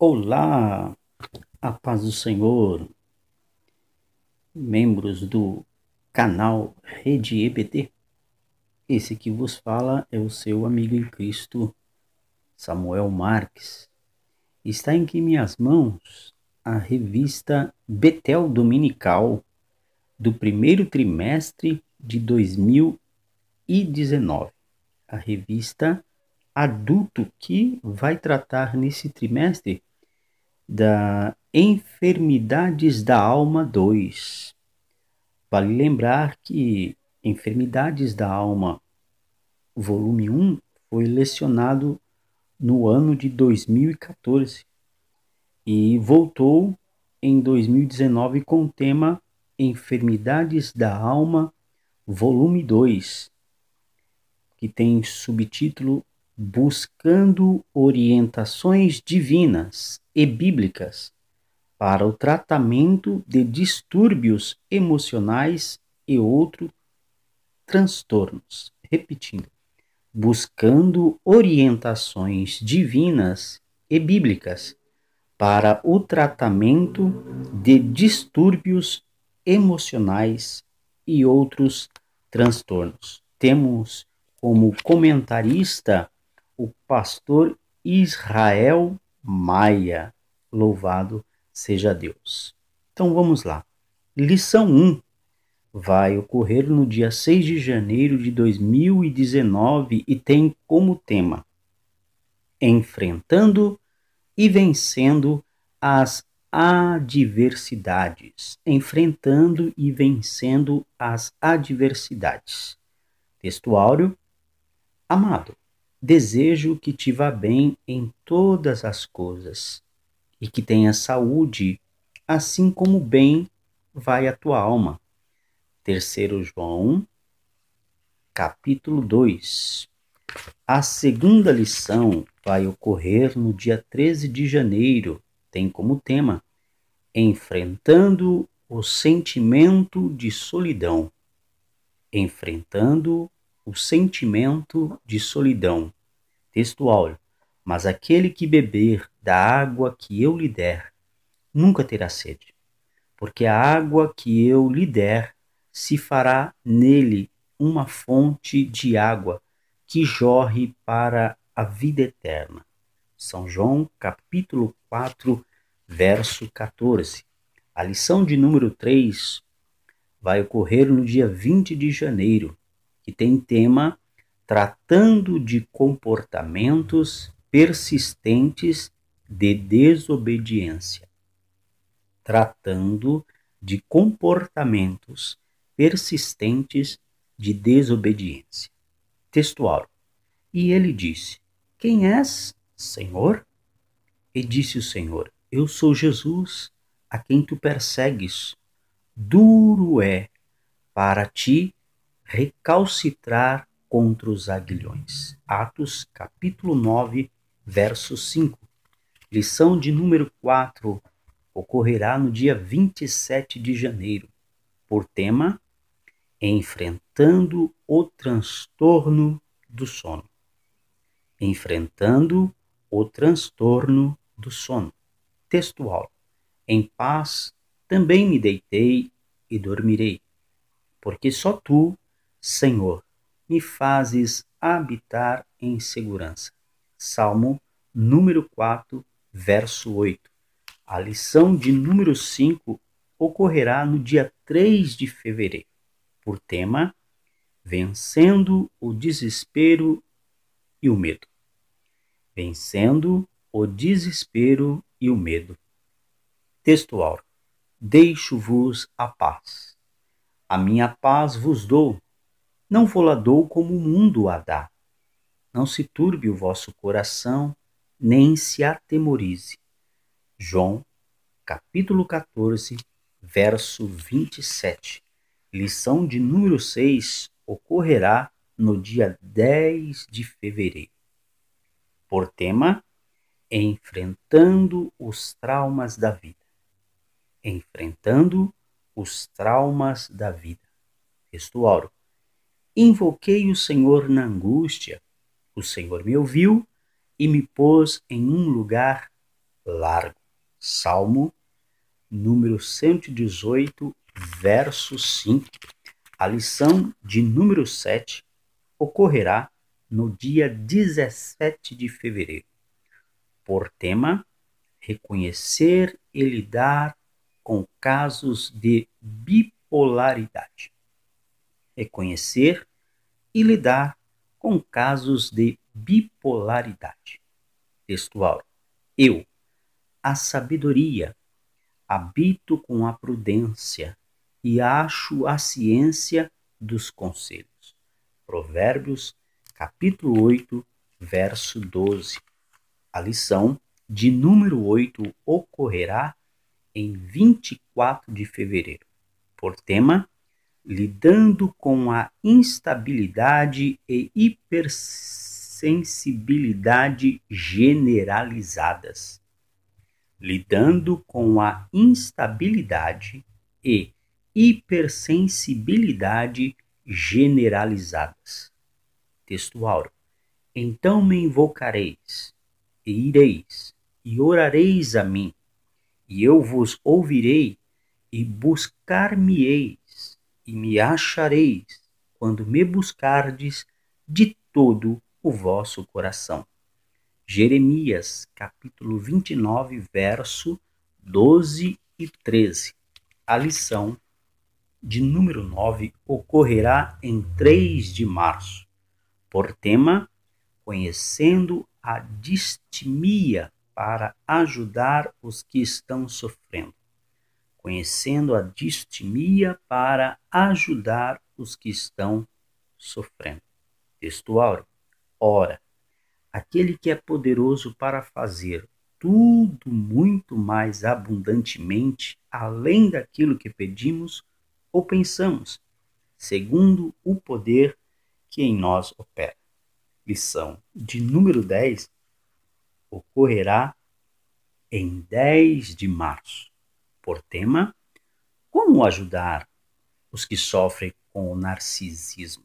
Olá, a paz do Senhor, membros do canal Rede EBD. Esse que vos fala é o seu amigo em Cristo, Samuel Marques. Está em minhas mãos a revista Betel Dominical do primeiro trimestre de 2019. A revista adulto que vai tratar nesse trimestre da Enfermidades da Alma 2. Vale lembrar que Enfermidades da Alma, volume 1, foi lecionado no ano de 2014 e voltou em 2019 com o tema Enfermidades da Alma, volume 2, que tem subtítulo Buscando Orientações Divinas e Bíblicas para o tratamento de distúrbios emocionais e outros transtornos. Repetindo, buscando orientações divinas e bíblicas para o tratamento de distúrbios emocionais e outros transtornos. Temos como comentarista o pastor Israel Maia. Louvado seja Deus. Então vamos lá. Lição 1 vai ocorrer no dia 6 de janeiro de 2019 e tem como tema Enfrentando e Vencendo as Adversidades. Enfrentando e Vencendo as Adversidades. Textuário. Amado, desejo que te vá bem em todas as coisas e que tenha saúde, assim como bem vai a tua alma. 3 João, capítulo 2. A segunda lição vai ocorrer no dia 13 de janeiro. Tem como tema Enfrentando o sentimento de solidão. Enfrentando o sentimento de solidão. Textual. Mas aquele que beber da água que eu lhe der, nunca terá sede, porque a água que eu lhe der se fará nele uma fonte de água que jorre para a vida eterna. São João, capítulo 4, verso 14. A lição de número 3 vai ocorrer no dia 20 de janeiro, que tem tema Tratando de comportamentos persistentes de desobediência. Tratando de comportamentos persistentes de desobediência. Textual. E ele disse: Quem és, Senhor? E disse o Senhor: Eu sou Jesus, a quem tu persegues. Duro é para ti recalcitrar contra os aguilhões. Atos, capítulo 9, verso 5. Lição de número 4 ocorrerá no dia 27 de janeiro, por tema Enfrentando o transtorno do sono. Enfrentando o transtorno do sono. Textual. Em paz também me deitei e dormirei, porque só tu, Senhor, me fazes habitar em segurança. Salmo número 4, verso 8. A lição de número 5 ocorrerá no dia 3 de fevereiro, por tema Vencendo o desespero e o medo. Vencendo o desespero e o medo. Textual. Deixo-vos a paz. A minha paz vos dou. Não vou-la dou como o mundo a dá. Não se turbe o vosso coração, nem se atemorize. João, capítulo 14, verso 27. Lição de número 6 ocorrerá no dia 10 de fevereiro. Por tema, Enfrentando os traumas da vida. Enfrentando os traumas da vida. Textual. Invoquei o Senhor na angústia. O Senhor me ouviu e me pôs em um lugar largo. Salmo número 118, verso 5. A lição de número 7 ocorrerá no dia 17 de fevereiro. Por tema, reconhecer e lidar com casos de bipolaridade. Reconhecer e lidar com casos de bipolaridade. Textual. Eu, a sabedoria, habito com a prudência e acho a ciência dos conselhos. Provérbios, capítulo 8, verso 12. A lição de número 8 ocorrerá em 24 de fevereiro. Por tema, lidando com a instabilidade e hipersensibilidade generalizadas. Lidando com a instabilidade e hipersensibilidade generalizadas. Textual. Então me invocareis, e ireis, e orareis a mim, e eu vos ouvirei, e buscar-me-eis, e me achareis, quando me buscardes de todo o vosso coração. Jeremias, capítulo 29, verso 12 e 13. A lição de número 9 ocorrerá em 3 de março. Por tema, conhecendo a distimia para ajudar os que estão sofrendo. Conhecendo a distimia para ajudar os que estão sofrendo. Textual. Ora, aquele que é poderoso para fazer tudo muito mais abundantemente, além daquilo que pedimos ou pensamos, segundo o poder que em nós opera. Lição de número 10 ocorrerá em 10 de março. Por tema, como ajudar os que sofrem com o narcisismo.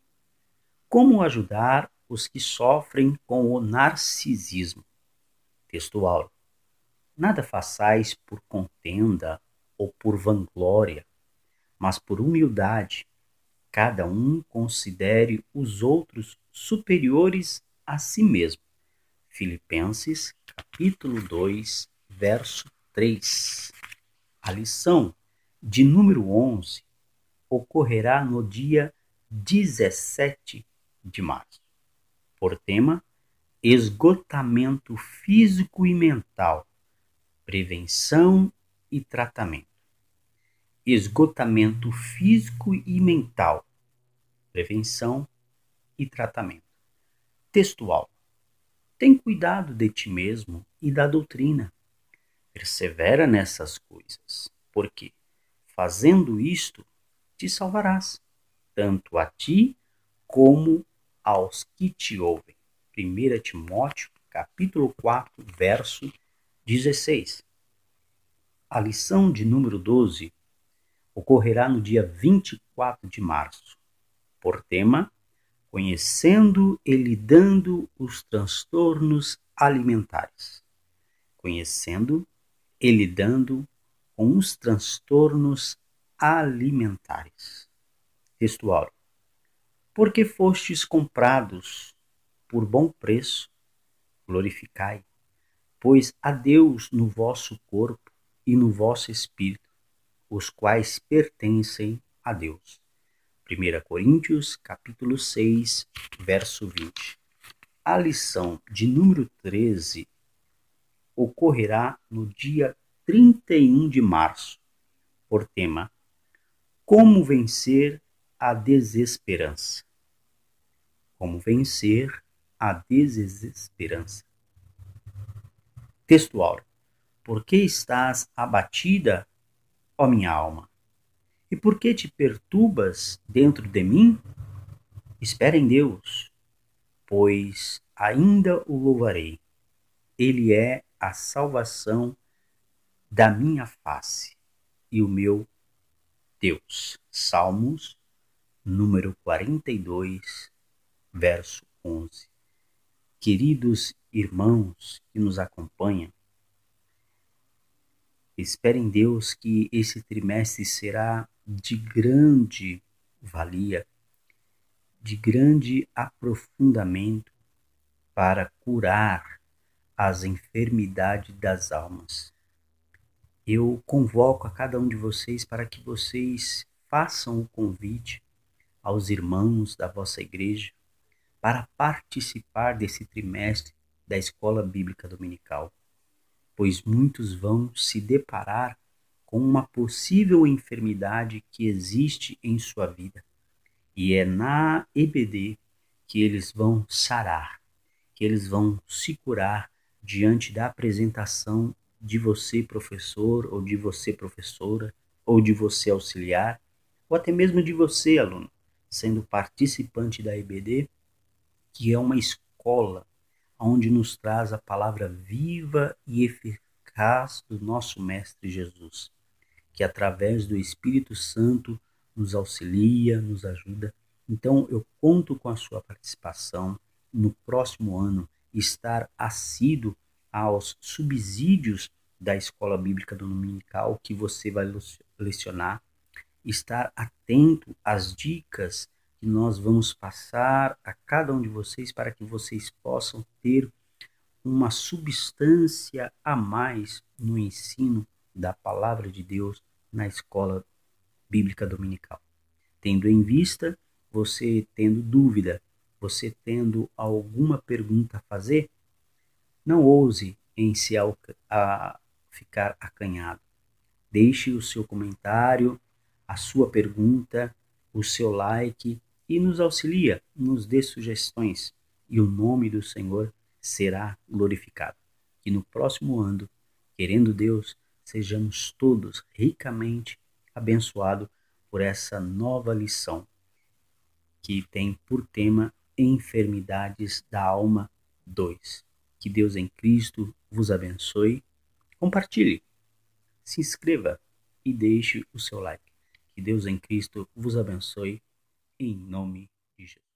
Como ajudar os que sofrem com o narcisismo. Textual. Nada façais por contenda ou por vanglória, mas por humildade. Cada um considere os outros superiores a si mesmo. Filipenses, capítulo 2, verso 3. A lição de número 11 ocorrerá no dia 17 de março. Por tema, esgotamento físico e mental, prevenção e tratamento. Esgotamento físico e mental, prevenção e tratamento. Textual. Tem cuidado de ti mesmo e da doutrina. Persevera nessas coisas, porque, fazendo isto, te salvarás, tanto a ti como aos que te ouvem. 1 Timóteo, capítulo 4, verso 16. A lição de número 12 ocorrerá no dia 24 de março. Por tema, conhecendo e lidando os transtornos alimentares. Conhecendo e lidando com os transtornos alimentares. Textual. Porque fostes comprados por bom preço, glorificai, pois a Deus no vosso corpo e no vosso espírito, os quais pertencem a Deus. 1 Coríntios, capítulo 6, verso 20. A lição de número 13 ocorrerá no dia 31 de março, por tema, como vencer a desesperança. Como vencer a desesperança. Textual. Por que estás abatida, ó minha alma? E por que te perturbas dentro de mim? Espera em Deus, pois ainda o louvarei. Ele é a salvação da minha face e o meu Deus. Salmos, número 42, verso 11. Queridos irmãos que nos acompanham, Espere em Deus que esse trimestre será de grande valia, de grande aprofundamento para curar as enfermidades das almas. Eu convoco a cada um de vocês para que vocês façam o convite aos irmãos da vossa igreja para participar desse trimestre da Escola Bíblica Dominical, pois muitos vão se deparar com uma possível enfermidade que existe em sua vida. E é na EBD que eles vão sarar, que eles vão se curar diante da apresentação de você, professor, ou de você, professora, ou de você, auxiliar, ou até mesmo de você, aluno, sendo participante da EBD, que é uma escola onde nos traz a palavra viva e eficaz do nosso Mestre Jesus, que através do Espírito Santo nos auxilia, nos ajuda. Então, eu conto com a sua participação no próximo ano, estar assíduo aos subsídios da Escola Bíblica Dominical que você vai lecionar, estar atento às dicas que nós vamos passar a cada um de vocês para que vocês possam ter uma substância a mais no ensino da palavra de Deus na escola bíblica dominical. Tendo em vista, você tendo dúvida, você tendo alguma pergunta a fazer, não ouse em se ficar acanhado. Deixe o seu comentário, a sua pergunta, o seu like e nos auxilia, nos dê sugestões e o nome do Senhor será glorificado. Que no próximo ano, querendo Deus, sejamos todos ricamente abençoados por essa nova lição que tem por tema Enfermidades da Alma 2. Que Deus em Cristo vos abençoe. Compartilhe, se inscreva e deixe o seu like. Que Deus em Cristo vos abençoe em nome de Jesus.